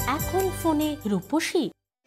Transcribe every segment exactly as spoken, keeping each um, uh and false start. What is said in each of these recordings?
এখন ফোনে রূপসী।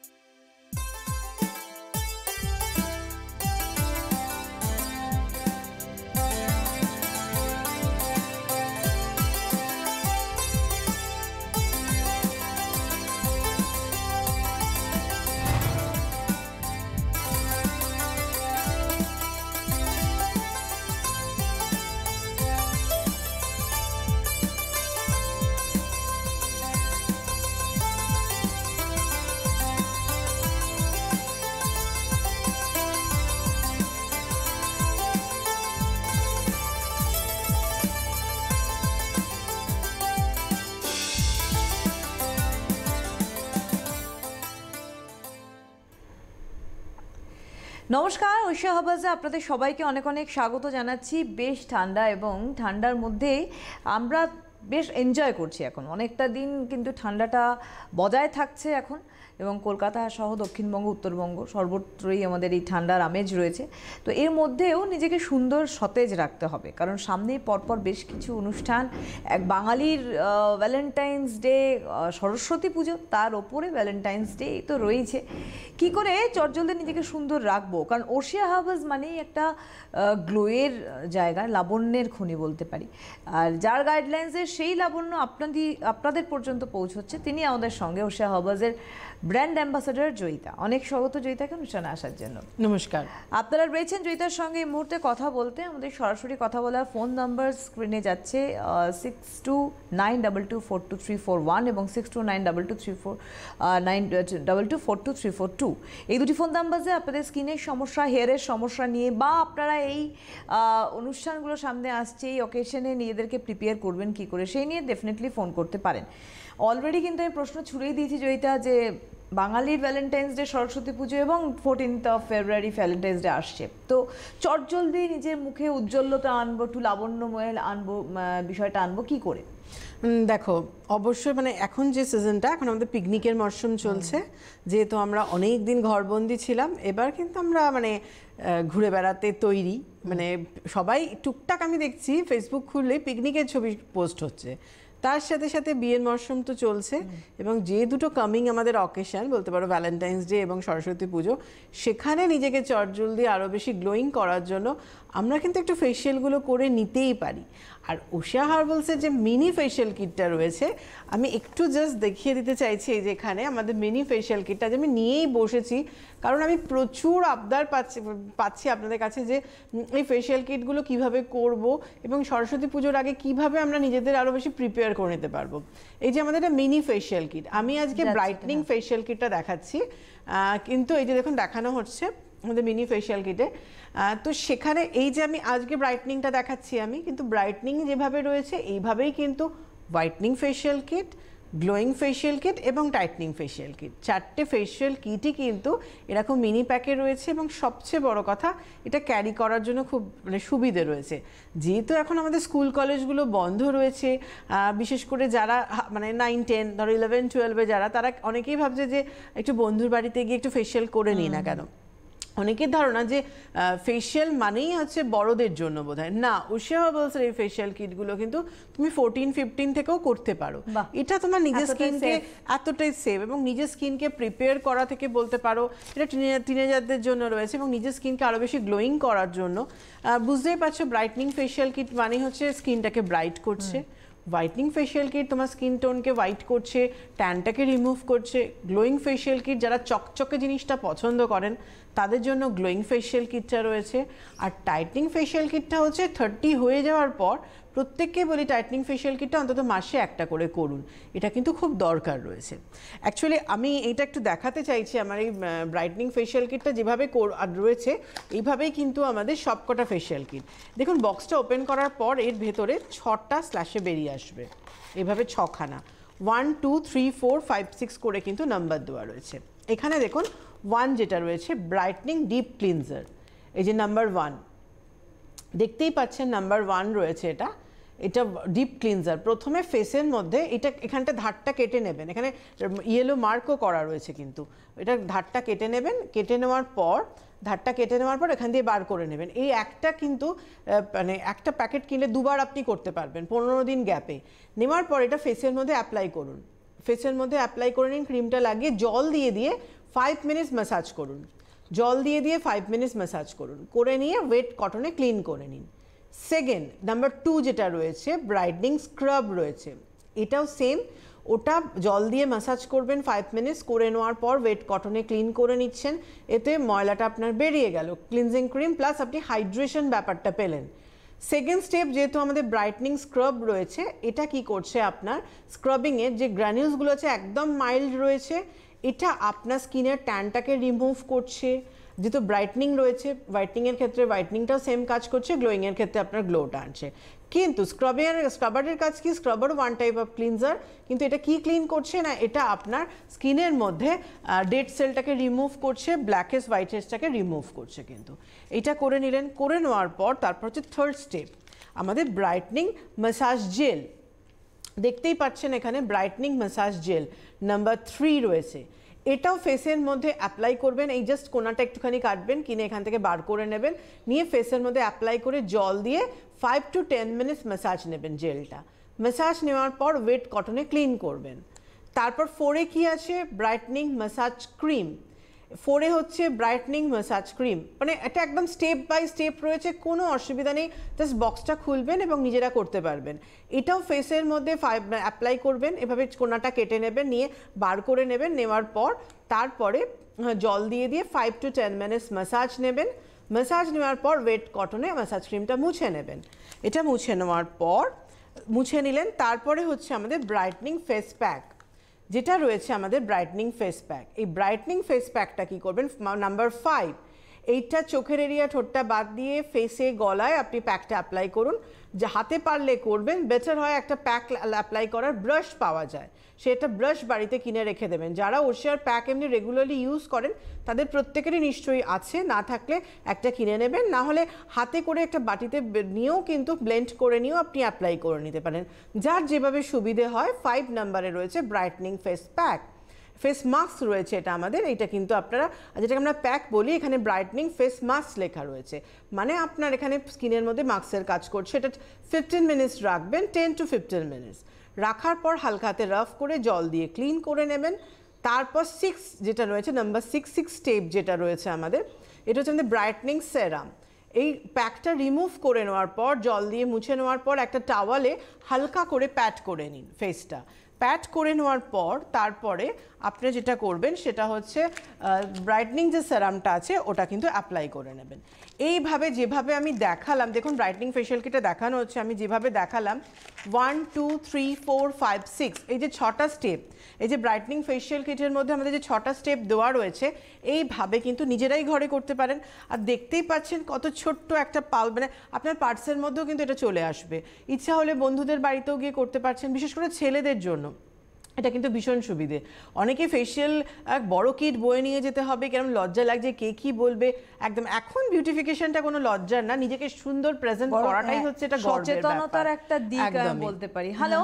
নমস্কার, ঐশা হাবাজে আপনাদের সবাইকে অনেক অনেক স্বাগত জানাচ্ছি। বেশ ঠান্ডা এবং ঠান্ডার মধ্যে আমরা বেশ এনজয় করছি। এখন অনেকটা দিন কিন্তু ঠান্ডাটা বজায় থাকছে এখন, এবং কলকাতা সহ দক্ষিণবঙ্গ উত্তরবঙ্গ সর্বত্রই আমাদের এই ঠান্ডার আমেজ রয়েছে। তো এর মধ্যেও নিজেকে সুন্দর সতেজ রাখতে হবে, কারণ সামনেই পরপর বেশ কিছু অনুষ্ঠান। এক বাঙালির ভ্যালেন্টাইন্স ডে, সরস্বতী পুজো, তার ওপরে ভ্যালেন্টাইন্স ডে তো রয়েছে। কি করে চটজলদি নিজেকে সুন্দর রাখবো, কারণ ওশিয়া হার্বাস মানেই একটা গ্লোয়ের জায়গা, লাবণ্যের খনি বলতে পারি। আর যার গাইডলাইন্সে সেই লাবণ্য আপনাদের আপনাদের পর্যন্ত পৌঁছচ্ছে, তিনি আমাদের সঙ্গে ওশিয়া হার্বাসের ব্র্যান্ড অ্যাম্বাসাডার জয়িতা। অনেক স্বাগত জয়িতাকে অনুষ্ঠানে আসার জন্য। নমস্কার। আপনারা রয়েছেন জয়িতার সঙ্গে এই মুহূর্তে কথা বলতে। আমাদের সরাসরি কথা বলার ফোন নাম্বার স্ক্রিনে যাচ্ছে six two nine double two four two three four one এবং six two nine double two three four nine double two four two three four two. এই দুটি ফোন নাম্বারে আপনাদের স্কিনের সমস্যা, হেয়ারের সমস্যা নিয়ে, বা আপনারা এই অনুষ্ঠানগুলো সামনে আসছে, এই অকেশনে নিজেদেরকে প্রিপেয়ার করবেন কি করে, সেই নিয়ে ডেফিনেটলি ফোন করতে পারেন। অলরেডি কিন্তু আমি প্রশ্ন ছুড়েই দিয়েছি জয়িতা, যে বাঙালির ভ্যালেন্টাইন্স ডে, সরস্বতী পুজো এবং fourteenth of February Valentine's day আসছে। তো চটজলদি নিজের মুখে উজ্জ্বলতা আনবো, একটু লাবণ্যময় আনবো, বিষয়টা আনবো কি করে? দেখো, অবশ্যই মানে এখন যে সিজনটা, এখন আমাদের পিকনিকের মরশুম চলছে, যেহেতু আমরা অনেক দিন ঘরবন্দি ছিলাম, এবার কিন্তু আমরা মানে ঘুরে বেড়াতে তৈরি। মানে সবাই টুকটাক আমি দেখছি ফেসবুক খুললে পিকনিকের ছবি পোস্ট হচ্ছে। তার সাথে সাথে বিয়ের মরশুম তো চলছে, এবং যে দুটো কামিং আমাদের অকেশন বলতে পারো, ভ্যালেন্টাইন্স ডে এবং সরস্বতী পুজো, সেখানে নিজেকে চটজলদি আরও বেশি গ্লোয়িং করার জন্য আমরা কিন্তু একটু ফেশিয়ালগুলো করে নিতেই পারি। আর ওশিয়া হার্বালসের যে মিনি ফেশিয়াল কিটটা রয়েছে, আমি একটু জাস্ট দেখিয়ে দিতে চাইছি। এই যে এখানে আমাদের মিনি ফেশিয়াল কিটটা যে আমি নিয়েই বসেছি, কারণ আমি প্রচুর আবদার পাচ্ছি পাচ্ছি আপনাদের কাছে যে এই ফেশিয়াল কিটগুলো কিভাবে করব, এবং সরস্বতী পুজোর আগে কিভাবে আমরা নিজেদের আরও বেশি প্রিপেয়ার করে নিতে পারবো। এই যে আমাদের একটা মিনি ফেশিয়াল কিট, আমি আজকে ব্রাইটনিং ফেশিয়াল কিটটা দেখাচ্ছি, কিন্তু এই যে দেখুন দেখানো হচ্ছে আমাদের মিনি ফেশিয়াল কিটে। তো সেখানে এই যে আমি আজকে ব্রাইটনিংটা দেখাচ্ছি, আমি কিন্তু ব্রাইটনিং যেভাবে রয়েছে এইভাবেই কিন্তু whitening facial kit, glowing facial kit এবং টাইটনিং ফেশিয়াল কিট, চারটে ফেশিয়াল কিটই কিন্তু এরকম মিনি প্যাকে রয়েছে। এবং সবচেয়ে বড় কথা, এটা ক্যারি করার জন্য খুব মানে সুবিধে রয়েছে। যেহেতু এখন আমাদের স্কুল কলেজগুলো বন্ধ রয়েছে, বিশেষ করে যারা মানে নাইন টেন ধরো ইলেভেন টুয়েলভে যারা, তারা অনেকেই ভাবছে যে একটু বন্ধুর বাড়িতে গিয়ে একটু ফেশিয়াল করে নিই না কেন। অনেকের ধারণা যে ফেশিয়াল মানেই হচ্ছে বড়দের জন্য বোধ হয়, না। ওশিয়া হার্বালসের এই ফেশিয়াল কিটগুলো কিন্তু তুমি ফোরটিন ফিফটিন থেকেও করতে পারো। এটা তোমার নিজের স্কিনকে এতটাই সেফ, এবং নিজের স্কিনকে প্রিপেয়ার করা থেকে বলতে পারো এটা টিনেজারদের জন্য রয়েছে, এবং নিজের স্কিনকে আরও বেশি গ্লোয়িং করার জন্য। বুঝতেই পারছো, ব্রাইটনিং ফেশিয়াল কিট মানে হচ্ছে স্কিনটাকে ব্রাইট করছে। হোয়াইটনিং ফেশিয়াল কিট তোমার স্কিন টোনকে হোয়াইট করছে, ট্যানটাকে রিমুভ করছে। গ্লোয়িং ফেশিয়াল কিট যারা চকচকে জিনিসটা পছন্দ করেন তাদের জন্য গ্লোয়িং ফেশিয়াল কিটটা রয়েছে। আর টাইটনিং ফেশিয়াল কিটটা হচ্ছে থার্টি হয়ে যাওয়ার পর প্রত্যেককে বলি টাইটনিং ফেশিয়াল কিটটা অন্তত মাসে একটা করে করুন, এটা কিন্তু খুব দরকার রয়েছে। অ্যাকচুয়ালি আমি এইটা একটু দেখাতে চাইছি, আমার এই ব্রাইটনিং ফেশিয়াল কিটটা যেভাবে রয়েছে এইভাবেই কিন্তু আমাদের সবকটা ফেশিয়াল কিট। দেখুন, বক্সটা ওপেন করার পর এর ভেতরে ছটা স্ল্যাশে বেরিয়ে আসবে, এভাবে ছখানা, one two three four five six করে কিন্তু নাম্বার দেওয়া রয়েছে। এখানে দেখুন ওয়ান যেটা রয়েছে ব্রাইটনিং ডিপ ক্লিনজার, এই যে নাম্বার ওয়ান দেখতেই পাচ্ছেন, নাম্বার ওয়ান রয়েছে এটা। এটা ডিপ ক্লিনজার। প্রথমে ফেসের মধ্যে এটা এখানটা ধারটা কেটে নেবেন, এখানে ইয়েলো মার্কও করা রয়েছে, কিন্তু এটা ধারটা কেটে নেবেন। কেটে নেওয়ার পর ধারটা কেটে নেওয়ার পর এখান দিয়ে বার করে নেবেন। এই একটা কিন্তু মানে একটা প্যাকেট কিনলে দুবার আপনি করতে পারবেন পনেরো দিন গ্যাপে। নেওয়ার পর এটা ফেসের মধ্যে অ্যাপ্লাই করুন। ফেসের মধ্যে অ্যাপ্লাই করে নিন, ক্রিমটা লাগিয়ে জল দিয়ে দিয়ে ফাইভ মিনিটস ম্যাসাজ করুন। জল দিয়ে দিয়ে ফাইভ মিনিটস ম্যাসাজ করুন, করে নিয়ে ওয়েট কটনে ক্লিন করে নিন। সেকেন্ড নাম্বার টু যেটা রয়েছে ব্রাইটনিং স্ক্রাব রয়েছে, এটাও সেম, ওটা জল দিয়ে ম্যাসাজ করবেন ফাইভ মিনিটস, করে নেওয়ার পর ওয়েট কটনে ক্লিন করে নিচ্ছেন, এতে ময়লাটা আপনার বেরিয়ে গেল। ক্লিনজিং ক্রিম প্লাস আপনি হাইড্রেশন ব্যাপারটা পেলেন। সেকেন্ড স্টেপ যেহেতু আমাদের ব্রাইটনিং স্ক্রাব রয়েছে, এটা কি করছে আপনার স্ক্রাবিংয়ের যে গ্র্যানিউলসগুলো আছে একদম মাইল্ড রয়েছে, এটা আপনার স্কিনের ট্যানটাকে রিমুভ করছে। যেহেতু ব্রাইটনিং রয়েছে, হোয়াইটনিংয়ের ক্ষেত্রে হোয়াইটনিংটাও সেম কাজ করছে, গ্লোয়িংয়ের ক্ষেত্রে আপনার গ্লোটা আনছে। কিন্তু স্ক্রাবিং স্ক্রাবারের কাজ কি, scrubber one type of cleanser, কিন্তু এটা কি ক্লিন করছে না, এটা আপনার স্কিনের মধ্যে ডেড সেলটাকে রিমুভ করছে, ব্ল্যাকেস হোয়াইটেসটাকে রিমুভ করছে। কিন্তু এটা করে নিলেন, করে নেওয়ার পর তারপর হচ্ছে থার্ড স্টেপ আমাদের ব্রাইটনিং ম্যাসাজ জেল। দেখতেই পাচ্ছেন এখানে brightening massage gel number three রয়েছে, এটাও ফেসের মধ্যে অ্যাপ্লাই করবেন। এই জাস্ট কোনাটা একটুখানি কাটবেন, কিনে এখান থেকে বার করে নেবেন, নিয়ে ফেসের মধ্যে অ্যাপ্লাই করে জল দিয়ে five to ten minutes massage নেবেন জেলটা। ম্যাসাজ নেওয়ার পর ওয়েট কটনে ক্লিন করবেন। তারপর ফোরে কি আছে, ব্রাইটনিং ম্যাসাজ ক্রিম। ফোরে হচ্ছে ব্রাইটনিং ম্যাসাজ ক্রিম, মানে এটা একদম স্টেপ বাই স্টেপ রয়েছে, কোনো অসুবিধা নেই, জাস্ট বক্সটা খুলবেন এবং নিজেরা করতে পারবেন। এটাও ফেসের মধ্যে ফাইভ অ্যাপ্লাই করবেন, এভাবে কোনাটা কেটে নেবেন, নিয়ে বার করে নেবেন, নেওয়ার পর তারপরে জল দিয়ে দিয়ে five to ten minutes massage নেবেন। ম্যাসাজ নেওয়ার পর ওয়েট কটনে ম্যাসাজ ক্রিমটা মুছে নেবেন। এটা মুছে নেওয়ার পর মুছে নিলেন, তারপরে হচ্ছে আমাদের ব্রাইটনিং ফেস প্যাক যেটা রয়েছে আমাদের ব্রাইটনিং ফেস প্যাক। এই ব্রাইটনিং ফেস প্যাকটা কী করবেন, নাম্বার ফাইভ, এইটা চোখের এরিয়া ঠোঁটটা বাদ দিয়ে ফেসে গলায় আপনি প্যাকটা অ্যাপ্লাই করুন। যে হাতে পারলে করবেন, বেটার হয় একটা প্যাক অ্যাপ্লাই করার ব্রাশ পাওয়া যায়, সেটা ব্রাশ বাড়িতে কিনে রেখে দেবেন। যারা ওশিয়ার প্যাক এমনি রেগুলারলি ইউজ করেন তাদের প্রত্যেকেরই নিশ্চয়ই আছে, না থাকলে একটা কিনে নেবেন, না হলে হাতে করে একটা বাটিতে নিয়েও কিন্তু ব্লেন্ড করে নিয়েও আপনি অ্যাপ্লাই করে নিতে পারেন, যার যেভাবে সুবিধে হয়। ফাইভ নাম্বারে রয়েছে brightening face pack. Face mask রয়েছে এটা আমাদের, এটা কিন্তু আপনারা যেটাকে আমরা প্যাক বলি, এখানে ব্রাইটনিং ফেস মাস্ক লেখা রয়েছে, মানে আপনার এখানে স্কিনের মধ্যে মাস্কের কাজ করছে। এটা ফিফটিন মিনিটস রাখবেন, টেন টু ফিফটিন মিনিটস রাখার পর হালকা হাতে রাফ করে জল দিয়ে ক্লিন করে নেবেন। তারপর সিক্স যেটা রয়েছে, নাম্বার সিক্স সিক্স স্টেপ যেটা রয়েছে আমাদের, এটা হচ্ছে আমাদের ব্রাইটনিং সেরাম। এই প্যাকটা রিমুভ করে নেওয়ার পর জল দিয়ে মুছে নেওয়ার পর একটা টাওয়ালে হালকা করে প্যাট করে নিন ফেসটা। প্যাট করে নেওয়ার পর তারপরে আপনি যেটা করবেন সেটা হচ্ছে ব্রাইটনিং যে সেরামটা আছে ওটা কিন্তু অ্যাপ্লাই করে নেবেন। এইভাবে যেভাবে আমি দেখালাম, দেখুন ব্রাইটনিং ফেশিয়াল কিটে দেখানো হচ্ছে, আমি যেভাবে দেখালাম one two three four five six এই যে ছটা স্টেপ, এই যে ব্রাইটনিং ফেশিয়াল কিটের মধ্যে আমাদের যে ছটা স্টেপ দেওয়া রয়েছে, এইভাবে কিন্তু নিজেরাই ঘরে করতে পারেন। আর দেখতেই পাচ্ছেন কত ছোট্ট একটা পাল, মানে আপনার পার্টসের মধ্যেও কিন্তু এটা চলে আসবে। ইচ্ছা হলে বন্ধুদের বাড়িতেও গিয়ে করতে পারছেন, বিশেষ করে ছেলেদের জন্য এটা কিন্তু ভীষণ সুবিধে। অনেকে ফেশিয়াল এক বড় কিট বয়ে নিয়ে যেতে হবে, কেমন লজ্জা লাগছে, কে কি বলবে, একদম এখন বিউটিফিকেশনটা কোনো লজ্জার না, নিজেকে সুন্দর প্রেজেন্ট করাটাই হচ্ছে এটা গর্বের ব্যাপার, সচেতনতার একটা দিক বলতে পারি। হ্যালো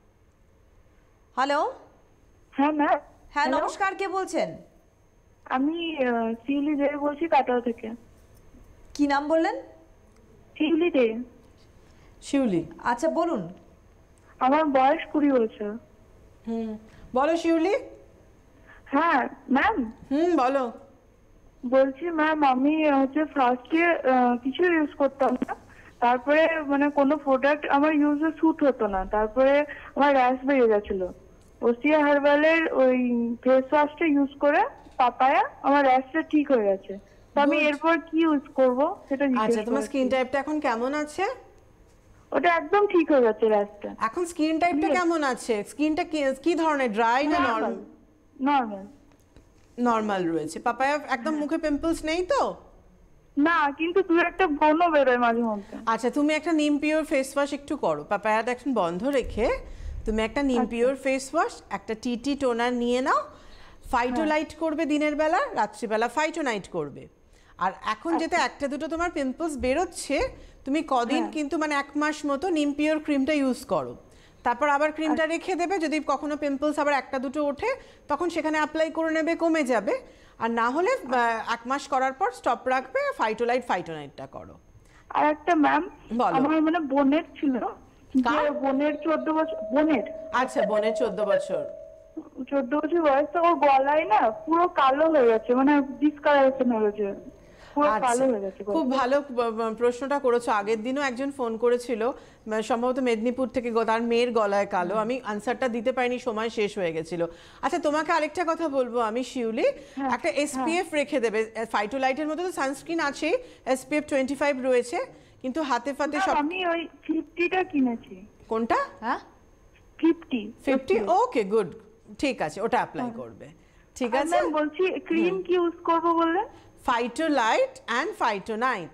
হ্যালো হ্যাঁ ম্যাম। হ্যাঁ নমস্কার, কে বলছেন? আমি শিউলি দে বলছি, কাটোয়া থেকে। কি নাম বললেন? শিউলি দে। শিউলি, আচ্ছা বলুন। আমার বয়স কুড়ি বছর। হুম বলো শিউলি। হ্যাঁ ম্যাম। হুম বলো। বলছি ম্যাম, আমি হচ্ছে ফার্স্টে কিছু ইউজ করতাম না, তারপরে মানে কোনো প্রোডাক্ট আমার ইউজে স্যুট হতো না, তারপরে আমার র্যাশ বেরিয়ে গেছিল। ওসিয়া হার্বালের ওই ফেস ওয়াশটা ইউজ করে পাপায়া আমার র্যাশটা ঠিক হয়ে গেছে। তো আমি এরপর কি ইউজ করব সেটা জিজ্ঞেস করছি। আচ্ছা, তোমার স্কিন টাইপটা এখন কেমন আছে? ওটা একদম ঠিক হয়ে গেছে র্যাশটা। এখন স্কিন টাইপটা কেমন আছে? স্কিনটা কি ধরনের, ড্রাই না নরমাল? নরমাল। নরমাল রয়েছে। পাপায়া একদম মুখে পিম্পলস নেই তো? না, কিন্তু তুই একটা ব্রণও বেরোয় মাঝে মধ্যে। আচ্ছা, তুমি একটা নিম পিওর ফেস ওয়াশ একটু করো, পাপায়াটা এখন বন্ধ রেখে তুমি একটা নিম পিওর ফেস ওয়াশ, একটা টিটি টোনার নিয়ে নাও। ফাইটোলাইট করবে দিনের বেলা, রাত্রিবেলা ফাইটোনাইট করবে। আর এখন যেটা একটা দুটো তোমার পিম্পলস বেরোচ্ছে, তুমি কদিন কিন্তু মানে এক মাস মতো নিম পিওর ক্রিমটা ইউজ করো, তারপর আবার ক্রিমটা রেখে দেবে। যদি কখনো পিম্পলস আবার একটা দুটো ওঠে তখন সেখানে অ্যাপ্লাই করে নেবে, কমে যাবে। আর না হলে এক মাস করার পর স্টপ রাখবে, ফাইটোলাইট ফাইটোনাইটটা করো। আর একটা ম্যাম, আমার মানে বোনের ছিল, বোনের চোদ্দ বছর। বোনের? আচ্ছা, বোনের চোদ্দ বছর। চোদ্দ বছর বয়স, তো ওর গলায় না পুরো কালো হয়ে গেছে, মানে ডিসকালারেশন হয়ে গেছে, পুরো কালো হয়ে গেছে। খুব ভালো প- প্রশ্নটা করেছো। আগের দিনও একজন ফোন করেছিল, মানে সম্ভবত মেদিনীপুর থেকে, গ- তার মেয়ের গলায় কালো। আমি আনসারটা দিতে পারিনি, সময় শেষ হয়ে গেছিল। আচ্ছা, তোমাকে আরেকটা কথা বলবো আমি শিউলি, একটা এসপিএফ রেখে দেবে। ফাইটোলাইটের মধ্যে তো সানস্ক্রিন আছে, এসপিএফ টোয়েন্টি ফাইভ রয়েছে, কিন্তু হাতে ফাতে সব। আমি ওই ফিফটিটা কিনেছি। কোনটা? হ্যাঁ, ফিফটি ফিফটি, ওকে গুড, ঠিক আছে, ওটা অ্যাপ্লাই করবে। ঠিক আছে, ম্যাম বলছি ক্রিম কি ইউজ করবো বললেন? Phytolite and Phytonite.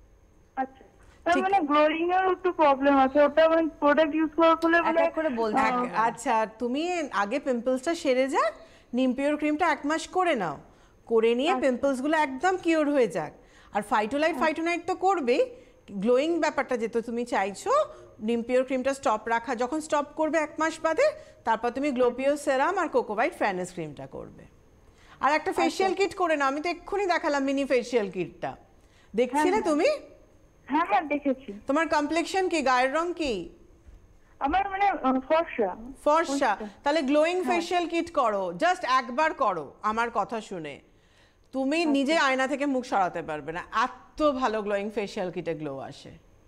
আচ্ছা, তার মানে গ্লোয়িং এর একটু প্রবলেম আছে, ওটা মানে প্রোডাক্ট ইউজ করার ফলে এক মানে এক করে বলতে এক- হবে। আচ্ছা, তুমি আগে পিম্পলসটা সেরে যাক, নিমপিওর ক্রিমটা এক মাস করে নাও, করে নিয়ে পিম্পলসগুলো একদম কিওর হয়ে যাক। আর ফাইটোলাইট ফাইটোনাইট তো করবেই, গ্লোয়িং ব্যাপারটা যেহেতু তুমি চাইছো, নিমপিওর ক্রিমটা স্টপ রাখা, যখন স্টপ করবে এক মাস বাদে, তারপর তুমি গ্লোপিও সেরাম আর কোকোভাইট ফেয়ারনেস ক্রিমটা করবে। আর একটা ফেসিয়াল কিট করে নাও, আমি তো এক্ষুনি দেখালাম মিনি ফেসিয়াল কিটটা, দেখছিলে তুমি? হ্যাঁ হ্যাঁ দেখেছি। তোমার কমপ্লেক্সন কি, গায়ের রং কি? আমার মানে আহ, ফর্সা। ফর্সা, তাহলে গ্লোয়িং ফেসিয়াল কিট করো, জাস্ট একবার করো আমার কথা শুনে, তুমি নিজে আয়না থেকে মুখ সরাতে পারবে না, এত ভালো গ্লোয়িং ফেসিয়াল কিটে গ্লো আসে।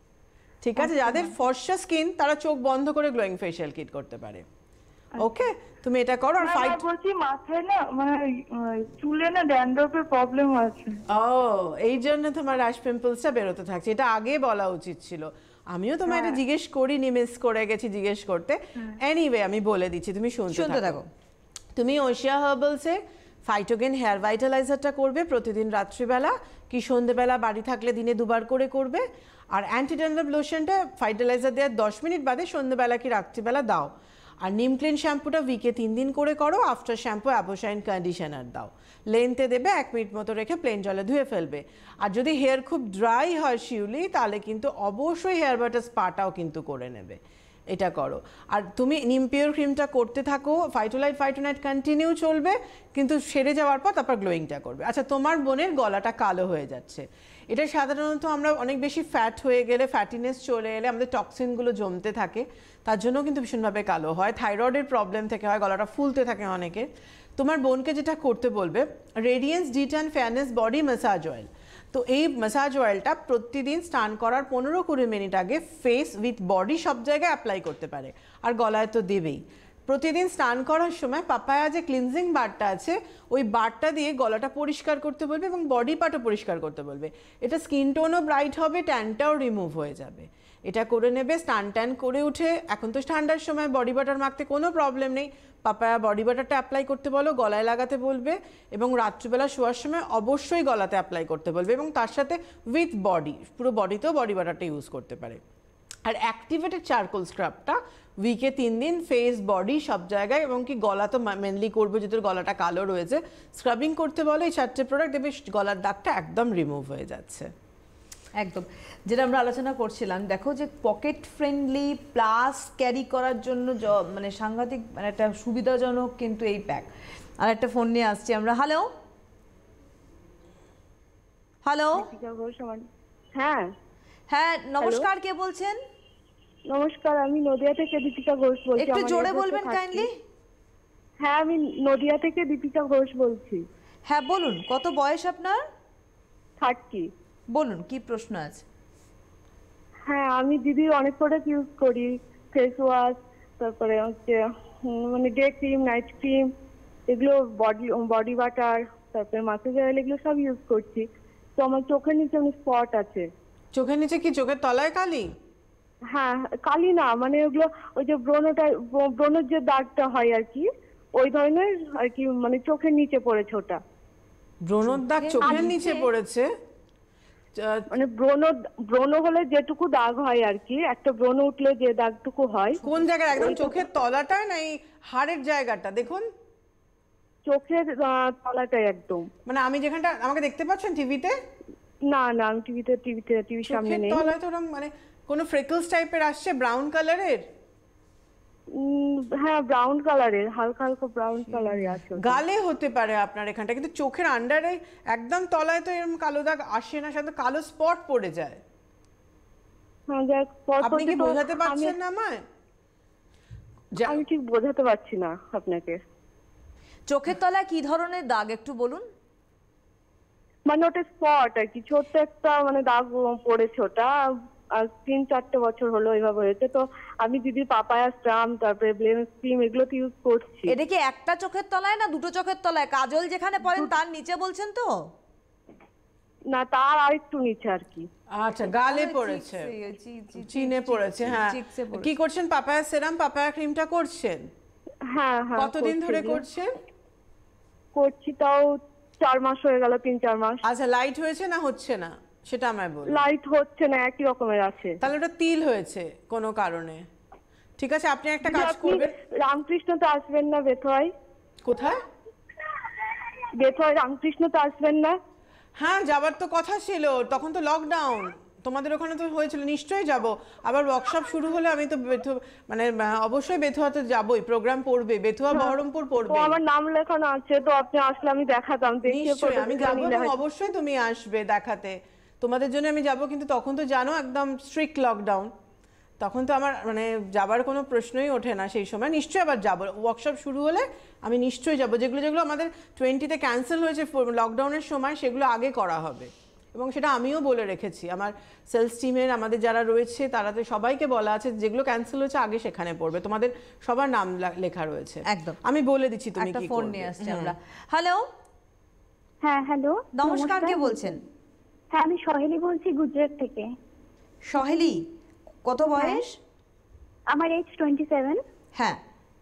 ঠিক আছে, যাদের ফর্সা স্কিন তারা চোখ বন্ধ করে গ্লোয়িং ফেসিয়াল কিট করতে পারে। ওকে, তুমি এটা করো। আর ফাইট, বলছি মাথায় না মানে আহ, চুলে না ড্যান্ড্রফের প্রবলেম আছে। ও এই জন্য তোমার র্যাশ পিম্পলসটা বেরোতে থাকছে, এটা আগে বলা উচিত ছিল। আমিও তোমায় এটা জিজ্ঞেস করিনি, মিস করে গেছি জিজ্ঞেস করতে। এনিওয়ে আমি বলে দিচ্ছি, তুমি শুনতে শুনতে থাকো। থাকো। তুমি ওশিয়া হার্বালসে ফাইটোগেন হেয়ার ভাইটালাইজারটা করবে প্রতিদিন রাত্রিবেলা, কি সন্ধ্যেবেলা বাড়ি থাকলে দিনে দুবার করে করবে। আর অ্যান্টি ড্যান্ড্রফ লোশনটা ফাইটালাইজার দেওয়ার দশ মিনিট বাদে সন্ধ্যেবেলা কি রাত্রিবেলা দাও। আর নিম ক্লিন শ্যাম্পুটা উইকে তিন দিন করে করো, আফটার শ্যাম্পু অ্যাবোশাইন কন্ডিশনার দাও, লেন্থে দেবে, এক মিনিট মতো রেখে প্লেন জলে ধুয়ে ফেলবে। আর যদি হেয়ার খুব ড্রাই হয় শিউলি, তাহলে কিন্তু অবশ্যই হেয়ার বাটার স্পাটাও কিন্তু করে নেবে, এটা করো। আর তুমি নিমপিওর ক্রিমটা করতে থাকো, ফাইটোলাইট ফাইটোনাইট কন্টিনিউ চলবে, কিন্তু সেরে যাওয়ার পর তারপর গ্লোয়িংটা করবে। আচ্ছা, তোমার বোনের গলাটা কালো হয়ে যাচ্ছে, এটা সাধারণত আমরা অনেক বেশি ফ্যাট হয়ে গেলে, ফ্যাটিনেস চলে এলে আমাদের টক্সিনগুলো জমতে থাকে, তার জন্য কিন্তু ভীষণভাবে কালো হয়। থাইরয়েডের প্রবলেম থেকে হয়, গলাটা ফুলতে থাকে অনেকে। তোমার বোনকে যেটা করতে বলবে, radiance detan fairness body massage oil, তো এই ম্যাসাজ অয়েলটা প্রতিদিন স্নান করার পনেরো কুড়ি মিনিট আগে ফেস উইথ বডি সব জায়গায় অ্যাপ্লাই করতে পারে, আর গলায় তো দেবেই। প্রতিদিন স্নান করার সময় পাপায়া যে ক্লিনজিং বারটা আছে, ওই বারটা দিয়ে গলাটা পরিষ্কার করতে বলবে এবং বডি পার্টও পরিষ্কার করতে বলবে। এটা স্কিন টোনও ব্রাইট হবে, ট্যানটাও রিমুভ হয়ে যাবে। এটা করে নেবে, স্নান ট্যান করে উঠে, এখন তো ঠান্ডার সময় বডি বাটার মাখতে কোনো প্রবলেম নেই, পাপায়া বডি বাটারটা অ্যাপ্লাই করতে বলো, গলায় লাগাতে বলবে, এবং রাত্রিবেলা শোয়ার সময় অবশ্যই গলাতে অ্যাপ্লাই করতে বলবে, এবং তার সাথে উইথ বডি, পুরো বডিতেও বডি বাটারটা ইউজ করতে পারে। আর অ্যাক্টিভেটেড চারকোল স্ক্রাবটা উইকে তিন দিন ফেস বডি সব জায়গায়, এবং কি গলা তো মেনলি করবে যেহেতু গলাটা কালো রয়েছে, স্ক্রাবিং করতে বলো। এই চারটে প্রোডাক্ট দেবে, গলার দাগটা একদম রিমুভ হয়ে যাচ্ছে। একদম, যেটা আমরা আলোচনা করছিলাম, দেখো যে পকেট ফ্রেন্ডলি প্লাস ক্যারি করার জন্য জ- মানে সাংঘাতিক, মানে একটা সুবিধাজনক কিন্তু এই প্যাক। আর একটা ফোন নিয়ে আসছি আমরা। হ্যালো হ্যালো হ্যাঁ হ্যাঁ, নমস্কার, কে বলছেন? নমস্কার, আমি নদিয়া থেকে দীপিকা ঘোষ বলছি। একটু আমার জোরে এয়ারপোর্টে বলবেন থাকি। কাইন্ডলি। হ্যাঁ, আমি নদিয়া থেকে দীপিকা ঘোষ বলছি। হ্যাঁ বলুন, কত বয়স আপনার? থার্টি। বলুন, কি প্রশ্ন আছে? হ্যাঁ, আমি দিদি অনেক প্রোডাক্ট ইউজ করি, ফেস ওয়াশ, তারপরে হচ্ছে উম, মানে ডে ক্রিম, নাইট ক্রিম, এগুলো বডি বডি বাটার, তারপরে মাসাজ অয়েল, এগুলো সব ইউজ করছি। তো আমার চোখের নিচে অনেক স্পট আছে। চোখের নিচে কি, চোখের তলায় কালি? হ্যাঁ, কালি না, মানে ওগুলো ওই যে ব্রণটা, ব্রণের যে দাগটা হয় আর কি, ওই ধরনের আর কি, মানে চোখের নিচে পড়েছে ওটা। ব্রণর দাগ চোখের নিচে পড়েছে? মানে ব্রণ, ব্রণ হলে যেটুকু দাগ হয় আর কি, একটা ব্রণ উঠলে যে দাগটুকু হয়। কোন জায়গায়, একদম চোখের তলাটায় না এই হাড়ের জায়গাটা? দেখুন চোখের আহ, তলাটায় একদম। মানে আমি যেখানটা, আমাকে দেখতে পাচ্ছেন টিভিতে? না না, আমি টিভিতে টিভিতে টিভির সামনে চোখের নেই। তলায় তো ওরকম মানে কোনো ফ্রেকলস টাইপের আসছে, ব্রাউন কালারের? উম, হ্যাঁ, ব্রাউন কালারের, হালকা হালকা ব্রাউন কালারের আছে ওটা। গালে হতে পারে আপনার এখানটা, কিন্তু চোখের আন্ডারে একদম তলায় তো এরকম কালো দাগ আসে না, সাথে কালো স্পট পড়ে যায়। হ্যাঁ, যাক, পর আপনি কি পর তো বোঝাতে আমি- পারছেন না আমায়? যা- আমি ঠিক বোঝাতে পারছি না আপনাকে। চোখের তলায় কি ধরনের দাগ একটু বলুন। মানে ওটা স্পট আর কি, ছোট্ট একটা মানে দাগ পড়েছে ওটা, আর তিন চারটে বছর হলো এইভাবে হয়েছে। তো আমি দিদি পাপায়া স্টাম তারপরে ব্লেন্স ক্রিম এগুলো তো ইউজ করছি। এটা কি একটা চোখের তলায় না দুটো চোখের তলায়? কাজল যেখানে পরেন তার নিচে বলছেন তো? না, তার আর একটু নিচে আর কি। আচ্ছা, গালে পড়েছে, চিনে পড়েছে। হ্যাঁ, কি করছেন? পাপায়া সেরাম পাপায়া ক্রিমটা করছেন? হ্যাঁ হ্যাঁ। কতদিন ধরে করছেন? করছি তাও চার মাস হয়ে গেল, তিন চার মাস। আচ্ছা, লাইট হয়েছে না হচ্ছে না সেটা আমায় বলুন। লাইট হচ্ছে না, একই রকমের আছে। তাহলে ওটা তিল হয়েছে কোনো কারণে। ঠিক আছে, আপনি একটা কাজ করবেন। রামকৃষ্ণ তো আসবেন না বেথয়? কোথায়? বেথয় রামকৃষ্ণ তো আসবেন না? হ্যাঁ, যাবার তো কথা ছিল, তখন তো লকডাউন। তোমাদের ওখানে তো হয়েছিল, নিশ্চয়ই যাব। আবার ওয়ার্কশপ শুরু হলে আমি তো বেথু- মানে অবশ্যই বেথুয়াতে যাবই, প্রোগ্রাম পড়বে, বেথুয়া বহরমপুর পড়বে। তো আমার নাম লেখানো আছে, তো আপনি আসলে আমি দেখাতাম। নিশ্চয়ই আমি যাবো, এবং অবশ্যই তুমি আসবে দেখাতে, তোমাদের জন্য আমি যাব। কিন্তু তখন তো জানো একদম স্ট্রিক্ট লকডাউন, তখন তো আমার মানে যাবার কোনো প্রশ্নই ওঠে না সেই সময়। নিশ্চয়ই আবার যাবো, ওয়ার্কশপ শুরু হলে আমি নিশ্চয়ই যাব। যেগুলো যেগুলো আমাদের টোয়েন্টিতে ক্যান্সেল হয়েছে লকডাউনের সময়, সেগুলো আগে করা হবে, এবং সেটা আমিও বলে রেখেছি। আমার সেলস টিমের আমাদের যারা রয়েছে তারাতে সবাইকে বলা আছে যেগুলো ক্যান্সেল হয়েছে আগে সেখানে পড়বে, তোমাদের সবার নাম লেখা রয়েছে। একদম, আমি বলে দিচ্ছি তুমি একটা কি ফোন করবে। নিয়ে আসছি আমরা। হ্যালো, হ্যাঁ হ্যালো, নমস্কার, কে বলছেন? হ্যাঁ আমি সহেলি বলছি গুজরাট থেকে। সহেলি, কত বয়স? আমার এজ টোয়েন্টি সেভেন। হ্যাঁ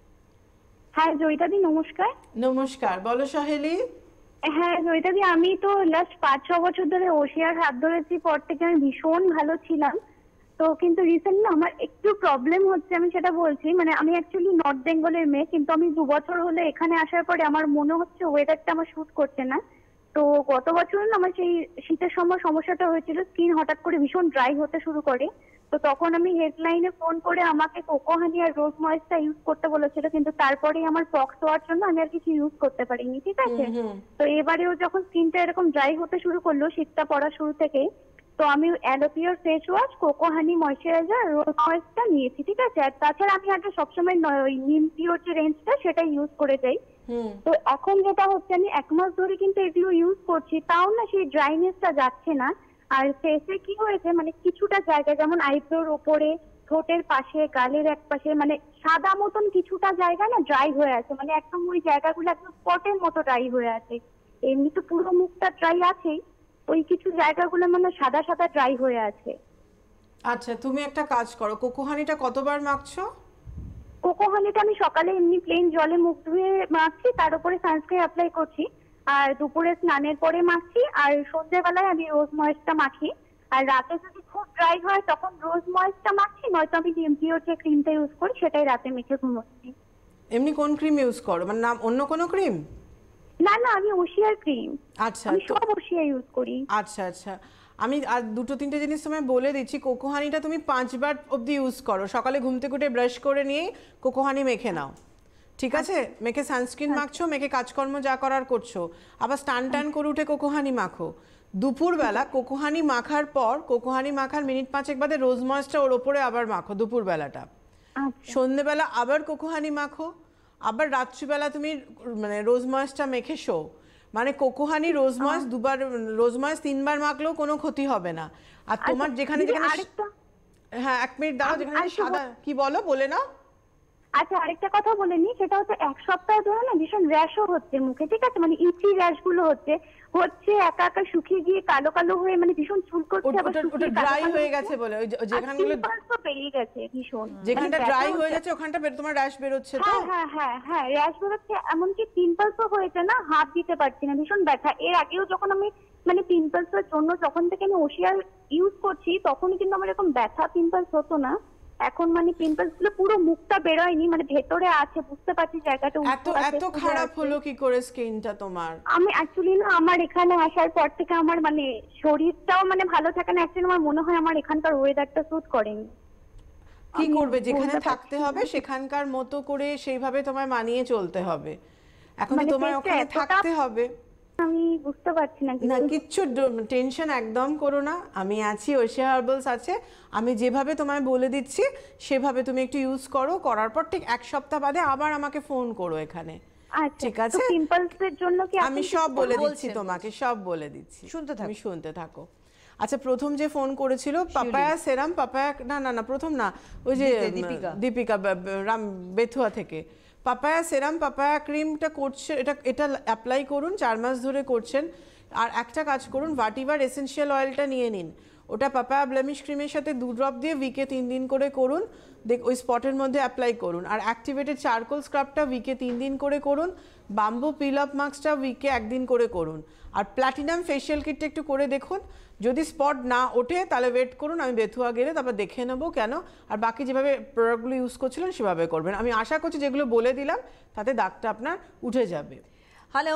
হ্যাঁ জয়িতাদি নমস্কার। নমস্কার, বলো সহেলি। হ্যাঁ জয়িতাদি, আমি তো লাস্ট পাঁচ ছ বছর ধরে ওশিয়ার হাত ধরেছি, পর থেকে আমি ভীষণ ভালো ছিলাম। তো কিন্তু রিসেন্টলি আমার একটু প্রবলেম হচ্ছে, আমি সেটা বলছি। মানে আমি অ্যাকচুয়ালি নর্থ বেঙ্গলের মেয়ে, কিন্তু আমি দু বছর হলে এখানে আসার পরে আমার মনে হচ্ছে ওয়েদারটা আমার শুট করছে না। তো গত বছর না আমার সেই শীতের সময় সমস্যাটা হয়েছিল, স্কিন হঠাৎ করে ভীষণ ড্রাই হতে শুরু করে। তো তখন আমি হেডলাইনে ফোন করে আমাকে কোকো হানি আর রোজ ময়েস্টটা ইউজ করতে বলেছিল, কিন্তু তারপরে আমার পক্স হওয়ার জন্য আমি আর কিছু ইউজ করতে পারিনি। ঠিক আছে, তো এবারেও যখন স্কিনটা এরকম ড্রাই হতে শুরু করলো শীতটা পড়া শুরু থেকে, তো আমি aloe pure face wash, coco honey moisturizer, রোজ ময়েস্টটা নিয়েছি। ঠিক আছে, আর তাছাড়া আমি আগে সবসময় নিম পিওর যে রেঞ্জটা সেটা ইউজ করে যাই। তো এখন যেটা হচ্ছে, আমি এক মাস ধরে কিন্তু এগুলো ইউজ করছি, তাও না সেই ড্রাইনেসটা যাচ্ছে না। আর ফেসে কি হয়েছে, মানে কিছুটা জায়গা যেমন আইব্রোর উপরে, ঠোঁটের পাশে, গালের এক পাশে, মানে সাদা মতন কিছুটা জায়গা না ড্রাই হয়ে আছে, মানে একদম ওই জায়গাগুলো একদম স্পটের মতো ড্রাই হয়ে আছে। এমনি তো পুরো মুখটা ড্রাই আছেই, ওই কিছু জায়গাগুলো মানে সাদা সাদা ড্রাই হয়ে আছে। আচ্ছা, তুমি একটা কাজ করো, কোকো হানিটা কতবার মাখছো? কোকো হানিটা আমি সকালে এমনি প্লেন জলে মুখ ধুয়ে মাখছি, তার উপরে সানস্ক্রিন অ্যাপ্লাই করছি, আর দুপুরে স্নানের পরে মাখছি, আর সন্ধ্যেবেলায় আমি রোজ ময়েস্টটা মাখি। আর রাতে যদি খুব ড্রাই হয় তখন রোজ ময়েস্টটা মাখছি, নয়তো আমি ডিএমপিওর যে ক্রিমটা ইউজ করি সেটাই রাতে মেখে ঘুমোচ্ছি। এমনি কোন ক্রিম ইউজ করো, মানে নাম অন্য কোনো ক্রিম? না না, আমি ওশিয়ার ক্রিম। আচ্ছা, আমি সব ওশিয়া ইউজ করি। আচ্ছা আচ্ছা, আমি আর দুটো তিনটে জিনিস তোমায় বলে দিচ্ছি। কোকো হানিটা তুমি পাঁচবার অবধি ইউজ করো, সকালে ঘুম থেকে উঠে ব্রাশ করে নিয়ে কোকো হানি মেখে নাও। ঠিক আছে, মেখে সানস্ক্রিন মাখছো, মেখে কাজকর্ম যা করার করছো, আবার স্টান টান করে উঠে কোকো হানি মাখো। দুপুরবেলা কোকো হানি মাখার পর, কোকো হানি মাখার মিনিট পাঁচেক বাদে রোজ ময়েস্টটা ওর ওপরে আবার মাখো দুপুরবেলাটা। সন্ধ্যেবেলা আবার কোকো হানি মাখো, আবার রাত্রিবেলা তুমি মানে রোজ ময়েস্টটা মেখে শো। মানে কোকো হানি রোজ ময়েস্ট দুবার, রোজ ময়েস্ট তিনবার মাখলেও কোনো ক্ষতি হবে না। আর তোমার যেখানে যেখানে, হ্যাঁ এক মিনিট দাঁড়াও, যেখানে সাদা, কি বলো বলে নাও। আচ্ছা, আরেকটা কথা বলে নি, সেটা হচ্ছে এক সপ্তাহ ধরে না ভীষণ র্যাশও হচ্ছে মুখে। ঠিক আছে, মানে ইচি র্যাশ গুলো হচ্ছে হচ্ছে একা একা শুকিয়ে গিয়ে কালো কালো হয়ে, মানে ভীষণ চুল করছে, আবার ওটা ড্রাই হয়ে গেছে বলে, ওই যেখানগুলো বেরিয়ে গেছে ভীষণ, যেখানটা ড্রাই হয়ে যাচ্ছে ওখানটা তোমার র্যাশ বেরোচ্ছে তো? হ্যাঁ হ্যাঁ হ্যাঁ হ্যাঁ র্যাশ বেরোচ্ছে, এমনকি পিম্পলসও হয়েছে, না হাত দিতে পারছি না, ভীষণ ব্যথা। এর আগেও যখন আমি মানে পিম্পলসের জন্য যখন থেকে আমি ওশিয়ার ইউজ করছি, তখন কিন্তু আমার এরকম ব্যথা পিম্পলস হতো না। এখন মানে পিম্পলস গুলো পুরো মুখটা বেরোয়নি, মানে ভেতরে আছে, বুঝতে পারছি জায়গাটা। এত এত খারাপ হলো কি করে স্কিনটা তোমার? আমি অ্যাকচুয়ালি না, আমার এখানে আসার পর থেকে আমার মানে শরীরটাও মানে ভালো থাকে না। অ্যাকচুয়ালি আমার মনে হয় আমার এখানকার ওয়েদারটা স্যুট করেনি। কি করবে, যেখানে থাকতে হবে সেখানকার মতো করে সেইভাবে তোমায় মানিয়ে চলতে হবে। এখন তো তোমায় ওখানে থাকতে হবে। আমি বুঝতে পারছি না। না, কিচ্ছু টেনশন একদম করো না, আমি আছি, ওশিয়া হার্বালস আছে। আমি যেভাবে তোমায় বলে দিচ্ছি সেভাবে তুমি একটু ইউজ করো, করার পর ঠিক এক সপ্তাহ বাদে আবার আমাকে ফোন করো এখানে। আচ্ছা ঠিক তো আছে পিম্পলস এর জন্য কি আমি আপনি সব কিছু বলে বলবেন? দিচ্ছি তোমাকে সব বলে দিচ্ছি শুনতে থাকো। তুমি শুনতে থাকো আচ্ছা প্রথম যে ফোন করেছিল পাপায়া সেরাম পাপায়া না না না প্রথম না ওই যে দীপে- দীপিকা। দীপিকা ব- ব- রাম বেথুয়া থেকে পাপায়া সেরাম পাপায়া ক্রিমটা করছে এটা এটা অ্যাপ্লাই করুন চার মাস ধরে করছেন আর একটা কাজ করুন ভাটিভার এসেনশিয়াল অয়েলটা নিয়ে নিন ওটা পাপায়া ব্লেমিশ ক্রিমের সাথে দু ড্রপ দিয়ে উইকে তিন দিন করে করুন দেখ ওই স্পটের মধ্যে অ্যাপ্লাই করুন আর অ্যাক্টিভেটেড চারকোল স্ক্রাবটা উইকে তিন দিন করে করুন বাম্বু পিল আপ মাস্কটা উইকে একদিন করে করুন আর প্ল্যাটিনাম ফেশিয়াল কিটটা একটু করে দেখুন যদি স্পট না ওঠে তাহলে ওয়েট করুন আমি বেথুয়া গেলে তারপর দেখে নেবো কেন আর বাকি যেভাবে প্রোডাক্টগুলো ইউজ করছিলেন সেভাবে করবেন আমি আশা করছি যেগুলো বলে দিলাম তাতে দাগটা আপনার উঠে যাবে হ্যালো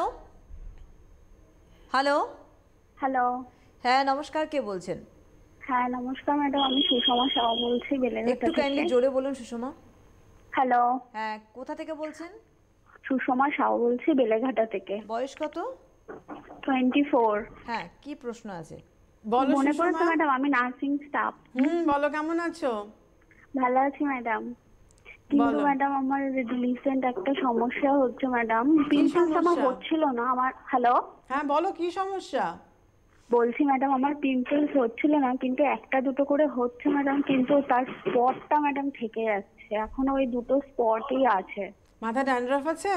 হ্যালো হ্যালো হ্যাঁ নমস্কার, কে বলছেন? হ্যাঁ নমস্কার ম্যাডাম, আমি সুষমা সাহা বলছি বেলেঘাটা একটু কাইন্ডলি থেকে। জোরে বলুন সুষমা। হ্যালো, হ্যাঁ কোথা থেকে বলছেন? সুষমা সাহা বলছি বেলেঘাটা থেকে। বয়স কত? Twenty four. হ্যাঁ কি প্রশ্ন আছে? বলো মনে পড়েছে সুষমা ম্যাডাম, আমি নার্সিং স্টাফ। হুম বলো কেমন আছো ভালো আছি ম্যাডাম, কিন্তু বলো। ম্যাডাম আমার রিসেন্ট একটা সমস্যা হচ্ছে ম্যাডাম। পিম্পলস আমার সমস্যা? হচ্ছিল না আমার। হ্যালো হ্যাঁ বলো কি সমস্যা বলছি ম্যাডাম, আমার পিম্পলস হচ্ছিল না, কিন্তু একটা দুটো করে হচ্ছে ম্যাডাম, কিন্তু তার স্পটটা ম্যাডাম থেকে যাচ্ছে, এখনো ওই দুটো স্পটই আছে। মাথা ড্যান্ড্রাফ আছে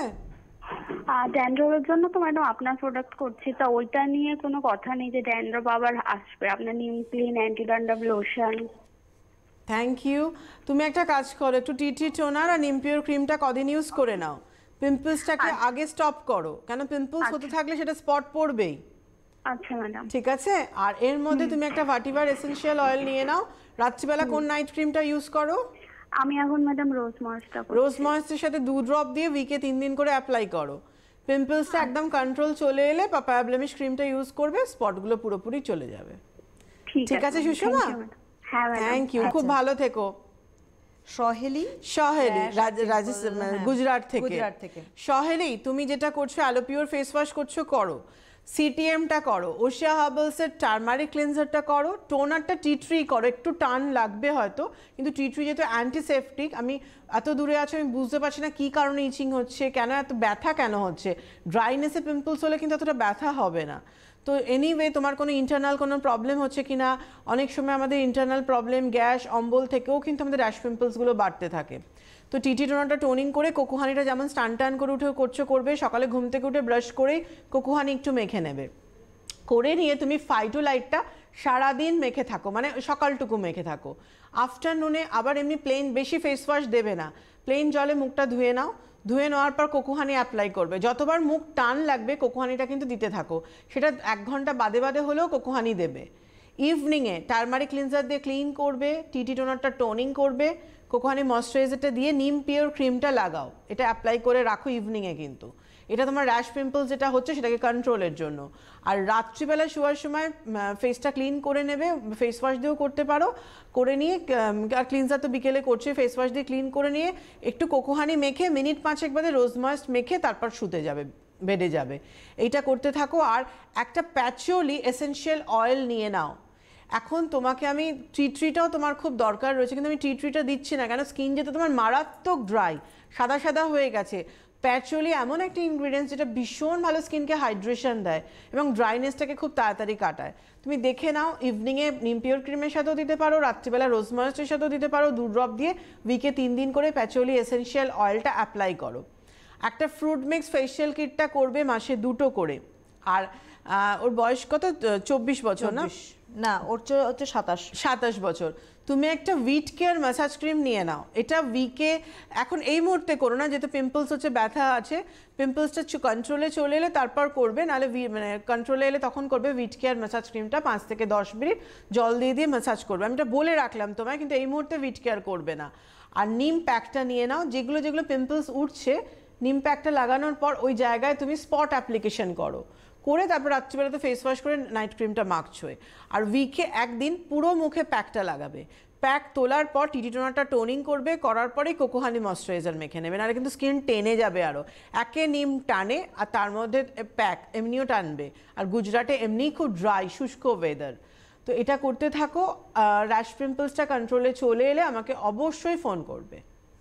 আর ড্যান্ড্রফের জন্য তো ম্যাডাম আপনার প্রোডাক্ট করছি, তা ওইটা নিয়ে কোনো কথা নেই যে ড্যান্ড্রফ আবার আসবে? আপনার neem clean anti dandruff lotion. Thank you তুমি একটা কাজ করো একটু টি টি টোনার আর নিমপিওর ক্রিমটা কদিন ইউজ করে নাও পিম্পলসটাকে আগে স্টপ করো কেন পিম্পলস হতে থাকলে সেটা স্পট পড়বেই আচ্ছা ম্যাডাম। ঠিক আছে আর এর মধ্যে তুমি একটা ভাটিভার এসেনশিয়াল অয়েল নিয়ে নাও রাত্রিবেলা কোন নাইট ক্রিমটা ইউজ করো আমি এখন ম্যাডাম রোজ ময়েসটা রোজ ময়েস্টের সাথে দু ড্রপ দিয়ে উইকে তিন দিন করে অ্যাপ্লাই করো পিম্পলসটা একদম কন্ট্রোল চলে এলে পাপায়া ব্লেমিশ ক্রিমটা ইউজ করবে স্পটগুলো পুরোপুরি চলে যাবে ঠিক আছে সুষমা হ্যাঁ ম্যাডাম। থ্যাংক ইউ খুব ভালো থেকো সহেলি সহেলি হ্যাঁ, রাজ- রাজস্থান হ্যাঁ, গুজরাট থেকে গুজরাট থেকে। সহেলি তুমি যেটা করছো অ্যালোপিওর ফেস ওয়াশ করছো করো সিটিএমটা করো ওশিয়া হার্বালসের টার্মারিক ক্লিনজারটা করো টোনারটা টি ট্রি করো একটু টান লাগবে হয়তো কিন্তু টি ট্রি যেহেতু অ্যান্টিসেপটিক আমি এত দূরে আছো আমি বুঝতে পারছি না কী কারণে ইচিং হচ্ছে কেন এত ব্যথা কেন হচ্ছে ড্রাইনেসে পিম্পলস হলে কিন্তু এতটা ব্যথা হবে না তো এনিওয়ে তোমার কোনো ইন্টারনাল কোনো প্রবলেম হচ্ছে কি না অনেক সময় আমাদের ইন্টারনাল প্রবলেম গ্যাস অম্বল থেকেও কিন্তু আমাদের র্যাশ পিম্পলসগুলো বাড়তে থাকে তো টিটি টোনারটা টোনিং করে কোকোহানিটা যেমন স্টান টান করে উঠে করছো করবে সকালে ঘুম থেকে উঠে ব্রাশ করেই কোকোহানি একটু মেখে নেবে করে নিয়ে তুমি ফাইটোলাইটটা সারাদিন মেখে থাকো মানে সকালটুকু মেখে থাকো আফটারনুনে আবার এমনি প্লেন বেশি ফেস ওয়াশ দেবে না প্লেন জলে মুখটা ধুয়ে নাও ধুয়ে নেওয়ার পর কোকোহানি অ্যাপ্লাই করবে যতবার মুখ টান লাগবে কোকোহানিটা কিন্তু দিতে থাকো সেটা এক ঘন্টা বাদে বাদে হলেও কোকোহানি দেবে ইভিনিংয়ে টার্মারিক ক্লিনজার দিয়ে ক্লিন করবে টিটি টোনারটা টোনিং করবে কোকোহানি ময়শ্চারাইজারটা দিয়ে নিম পিওর ক্রিমটা লাগাও এটা অ্যাপ্লাই করে রাখো ইভিনিংয়ে কিন্তু এটা তোমার র্যাশ পিম্পলস যেটা হচ্ছে সেটাকে কন্ট্রোলের জন্য আর রাত্রিবেলা শোয়ার সময় ফেসটা ক্লিন করে নেবে ফেস ওয়াশ দিয়েও করতে পারো করে নিয়ে আর ক্লিনজার তো বিকেলে করছে ফেস ওয়াশ দিয়ে ক্লিন করে নিয়ে একটু কোকোহানি মেখে মিনিট পাঁচেক বাদে রোজ ময়েস্ট মেখে তারপর শুতে যাবে বেডে যাবে এইটা করতে থাকো আর একটা প্যাচিওলি এসেনশিয়াল অয়েল নিয়ে নাও এখন তোমাকে আমি টি ট্রিটাও তোমার খুব দরকার রয়েছে কিন্তু আমি টি ট্রিটা দিচ্ছি না কেন স্কিন যেটা তোমার মারাত্মক ড্রাই সাদা সাদা হয়ে গেছে প্যাচুয়ালি এমন একটা ইনগ্রিডিয়েন্টস যেটা ভীষণ ভালো স্কিনকে হাইড্রেশন দেয় এবং ড্রাইনেসটাকে খুব তাড়াতাড়ি কাটায় তুমি দেখে নাও ইভিনিংয়ে নিম পিওর ক্রিমের সাথেও দিতে পারো রাত্রিবেলা রোজ ময়েস্টের সাথেও দিতে পারো দু ড্রপ দিয়ে উইকে তিন দিন করে প্যাচুয়ালি এসেনশিয়াল অয়েলটা অ্যাপ্লাই করো একটা ফ্রুট মিক্স ফেশিয়াল কিটটা করবে মাসে দুটো করে আর ওর বয়স কত চব্বিশ বছর না না ওর হচ্ছে সাতাশ সাতাশ বছর তুমি একটা উইট কেয়ার ম্যাসাজ ক্রিম নিয়ে নাও এটা উইকে এখন এই মুহূর্তে করো না যেহেতু পিম্পলস হচ্ছে ব্যথা আছে পিম্পলসটা কন্ট্রোলে চলে এলে তারপর করবে নাহলে মানে কন্ট্রোলে এলে তখন করবে উইট কেয়ার ম্যাসাজ ক্রিমটা পাঁচ থেকে দশ মিনিট জল দিয়ে দিয়ে ম্যাসাজ করবে আমি এটা বলে রাখলাম তোমায় কিন্তু এই মুহূর্তে উইট কেয়ার করবে না আর নিম প্যাকটা নিয়ে নাও যেগুলো যেগুলো পিম্পলস উঠছে নিম প্যাকটা লাগানোর পর ওই জায়গায় তুমি স্পট অ্যাপ্লিকেশন করো করে তারপর রাত্রিবেলাতে ফেস ওয়াশ করে নাইট ক্রিমটা মাখছোয় আর উইকে একদিন পুরো মুখে প্যাকটা লাগাবে প্যাক তোলার পর টিটি টোনারটা টোনিং করবে করার পরেই কোকোহানি ময়শ্চারাইজার মেখে নেবে নাহলে কিন্তু স্কিন টেনে যাবে আরও একে নিম টানে আর তার মধ্যে প্যাক এমনিও টানবে আর গুজরাটে এমনিই খুব ড্রাই শুষ্ক ওয়েদার তো এটা করতে থাকো র্যাশ পিম্পলসটা কন্ট্রোলে চলে এলে আমাকে অবশ্যই ফোন করবে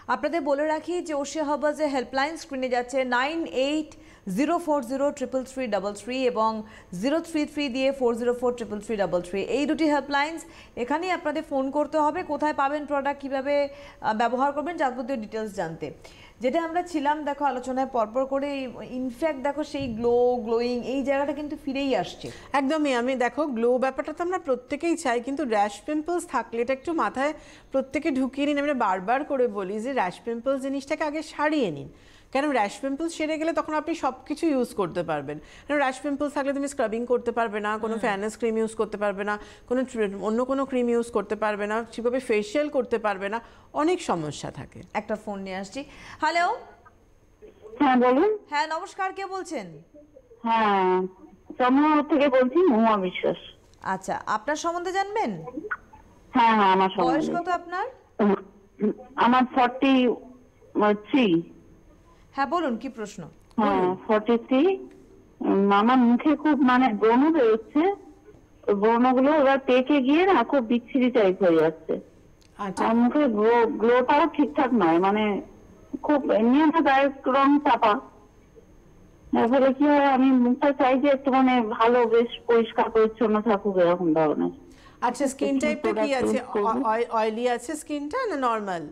আপনাদের বলে রাখি যে ওশিয়া হার্বালসের হেল্পলাইন স্ক্রিনে যাচ্ছে nine eight zero four zero triple three double three এবং জিরো থ্রি থ্রি দিয়ে four zero four triple three double three এই দুটি হেল্পলাইন্স, এখানেই আপনাদের ফোন করতে হবে কোথায় পাবেন প্রোডাক্ট, কীভাবে ব্যবহার করবেন যাবতীয় ডিটেলস জানতে। যেটা আমরা ছিলাম দেখো আলোচনায় পরপর করে, ইনফ্যাক্ট দেখো সেই গ্লো গ্লোয়িং এই জায়গাটা কিন্তু ফিরেই আসছে। একদমই, আমি দেখো গ্লো ব্যাপারটা তো আমরা প্রত্যেকেই চাই, কিন্তু র্যাশ পিম্পলস থাকলে এটা একটু মাথায় প্রত্যেকে ঢুকিয়ে নিন। আমরা বারবার করে বলি যে র্যাশ পিম্পলস জিনিসটাকে আগে সারিয়ে নিন, কেন র্যাশ পিম্পলস সেরে গেলে তখন আপনি সব কিছু ইউজ করতে পারবেন। কারণ র্যাশ পিম্পলস থাকলে তুমি স্ক্রাবিং করতে পারবে না, কোনো ফেয়ারনেস ক্রিম ইউজ করতে পারবে না, কোনো অন্য কোনো ক্রিম ইউজ করতে পারবে না, ঠিকভাবে ফেসিয়াল করতে পারবে না, অনেক সমস্যা থাকে। একটা ফোন নিয়ে আসছি। হ্যালো, হ্যাঁ বলুন। হ্যাঁ নমস্কার, কে বলছেন? হ্যাঁ চন্দ্রনগর থেকে বলছি, মহুয়া বিশ্বাস। আচ্ছা, আপনার সম্বন্ধে জানবেন? হ্যাঁ হ্যাঁ আমার বয়স সম্বন্ধে। কত আপনার? আমার ফর্টি থ্রি। হ্যাঁ বলুন, কি প্রশ্ন? হ্যাঁ ফর্টি থ্রি। আমার মুখে খুব মানে ব্রণ বেরোচ্ছে, ব্রণগুলো এবার পেকে গিয়ে না খুব বিচ্ছিরি টাইপ হয়ে যাচ্ছে। আচ্ছা, আর মুখে গ্লো গ্লোটাও ঠিকঠাক নয়, মানে খুব এমনি একটা গায়ের রং চাপা। এরপরে কি হয়, আমি মুখটা চাই যে একটু মানে ভালো বেশ পরিষ্কার পরিচ্ছন্ন থাকুক এরকম ধরনের। আচ্ছা স্কিন টাইপটা কি আছে? অয়েলি আছে স্কিনটা না নর্মাল?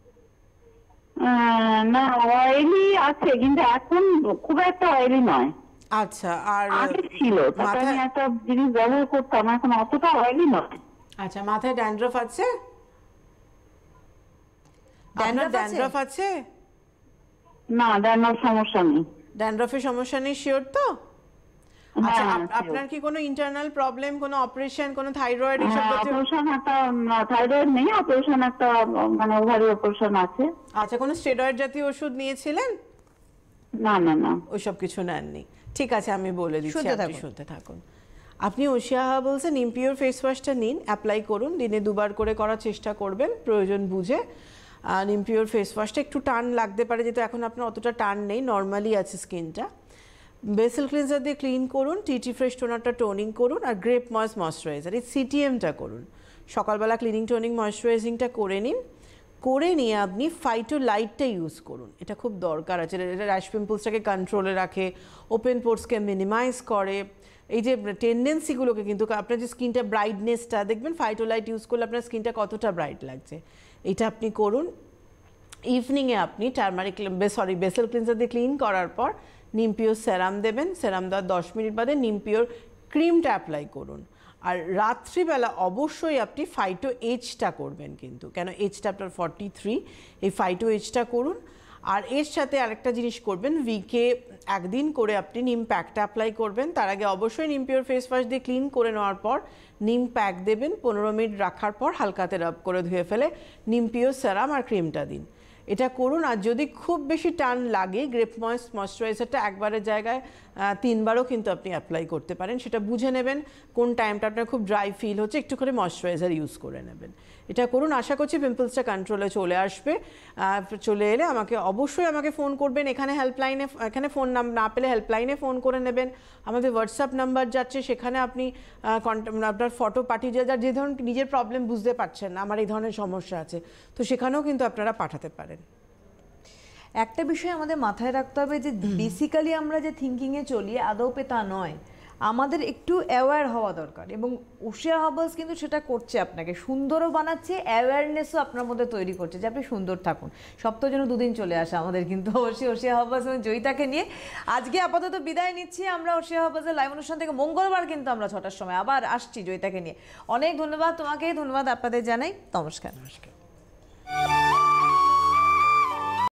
না অয়েলি আছে, কিন্তু এখন খুব একটা অয়েলি নয়। আচ্ছা, আর আগে ছিল, তারপরে আমি একটা জিনিস ব্যবহার করতাম, এখন অতটা অয়েলি নয়। আচ্ছা, মাথায় ড্যান্ড্রফ আছে? ড্যান্ড্রফ আছে? ড্যান্ড্রফ আছে? না ড্যান্ড্রফ সমস্যা নেই। ড্যান্ড্রফের সমস্যা নেই, শিওর তো? আচ্ছা, হ্যাঁ, আপ- আপনার কি কোনো ইন্টারনাল প্রবলেম, কোনো অপারেশন, কোনো থাইরয়েড এসব হ্যাঁ জাতীয়? অপারেশন একটা, থাইরয়েড নেই, অপারেশন একটা মানে ওভারি অপারেশন আছে। আচ্ছা, কোনো স্টেরয়েড জাতীয় ওষুধ নিয়েছিলেন? না না না ওইসব কিছু নেননি। ঠিক আছে, আমি বলে দিচ্ছি, শুনতে আপনি থাকুন। শুনতে থাকুন। আপনি ওশিয়া হার্বালসে নিমপিওর ফেস ওয়াশটা নিন, অ্যাপ্লাই করুন, দিনে দুবার করে করার চেষ্টা করবেন প্রয়োজন বুঝে। নিমপিওর ফেস ওয়াশটা একটু টান লাগতে পারে, যেহেতু এখন আপনার অতটা টান নেই, নর্মালি আছে স্কিনটা। বেসেল ক্লিনজার দিয়ে ক্লিন করুন, টিটি ফ্রেশ টোনারটা টোনিং করুন, আর গ্রেপ ময়েস ময়শ্চারাইজার এই সিটিএমটা করুন। সকালবেলা ক্লিনিং টোনিং ময়শ্চারাইজিংটা করে নিন, করে নিয়ে আপনি ফাইটো লাইটটা ইউজ করুন। এটা খুব দরকার আছে, এটা র্যাশ পিম্পলসটাকে কন্ট্রোলে রাখে, ওপেন পোর্সকে মিনিমাইজ করে, এই যে টেন্ডেন্সিগুলোকে, কিন্তু আপনার যে স্কিনটা ব্রাইটনেসটা দেখবেন ফাইটো লাইট ইউজ করলে আপনার স্কিনটা কতটা ব্রাইট লাগছে, এটা আপনি করুন। ইভিনিংয়ে আপনি টার্মারিক সরি বেসেল ক্লিনজার দিয়ে ক্লিন করার পর নিমপিওর সেরাম দেবেন, সেরাম দেওয়ার দশ মিনিট বাদে নিমপিওর ক্রিমটা অ্যাপ্লাই করুন। আর রাত্রিবেলা অবশ্যই আপনি ফাইটো এইচটা করবেন, কিন্তু কেন এইচটা আপনার ফর্টি থ্রি, এই ফাইটো এইচটা করুন। আর এর সাথে আরেকটা জিনিস করবেন, উইকে একদিন করে আপনি নিম প্যাকটা অ্যাপ্লাই করবেন। তার আগে অবশ্যই নিমপিওর ফেস ওয়াশ দিয়ে ক্লিন করে নেওয়ার পর নিম প্যাক দেবেন, পনেরো মিনিট রাখার পর হালকাতে রাব করে ধুয়ে ফেলে নিমপিওর সেরাম আর ক্রিমটা দিন, এটা করুন। আর যদি খুব বেশি টান লাগে, গ্রেপ ময়েস্ট ময়শ্চারাইজারটা একবারের জায়গায় তিনবারও কিন্তু আপনি অ্যাপ্লাই করতে পারেন, সেটা বুঝে নেবেন কোন টাইমটা আপনার খুব ড্রাই ফিল হচ্ছে, একটু করে ময়শ্চারাইজার ইউজ করে নেবেন। এটা করুন, আশা করছি পিম্পলসটা কন্ট্রোলে চলে আসবে। চলে এলে আমাকে অবশ্যই আমাকে ফোন করবেন, এখানে হেল্পলাইনে, এখানে ফোন না পেলে হেল্পলাইনে ফোন করে নেবেন। আমাদের হোয়াটসঅ্যাপ নাম্বার যাচ্ছে, সেখানে আপনি আপনার ফটো পাঠিয়ে, যার যে ধরুন নিজের প্রবলেম বুঝতে পারছেন না, আমার এই ধরনের সমস্যা আছে, তো সেখানেও কিন্তু আপনারা পাঠাতে পারেন। একটা বিষয় আমাদের মাথায় রাখতে হবে যে বেসিক্যালি আমরা যে থিঙ্কিংয়ে চলি আদৌপে তা নয়, আমাদের একটু অ্যাওয়্যার হওয়া দরকার, এবং ওশিয়া হার্বালস কিন্তু সেটা করছে, আপনাকে সুন্দরও বানাচ্ছে, অ্যাওয়ারনেসও আপনার মধ্যে তৈরি করছে যে আপনি সুন্দর থাকুন। সপ্তাহ যেন দুদিন চলে আসে আমাদের কিন্তু অবশ্যই ওশিয়া হার্বালস এবং জয়িতাকে নিয়ে। আজকে আপাতত বিদায় নিচ্ছি আমরা ওশিয়া হার্বালসের লাইভ অনুষ্ঠান থেকে। মঙ্গলবার কিন্তু আমরা ছটার সময় আবার আসছি জয়িতাকে নিয়ে। অনেক ধন্যবাদ তোমাকে, ধন্যবাদ আপনাদের জানাই, নমস্কার। নমস্কার।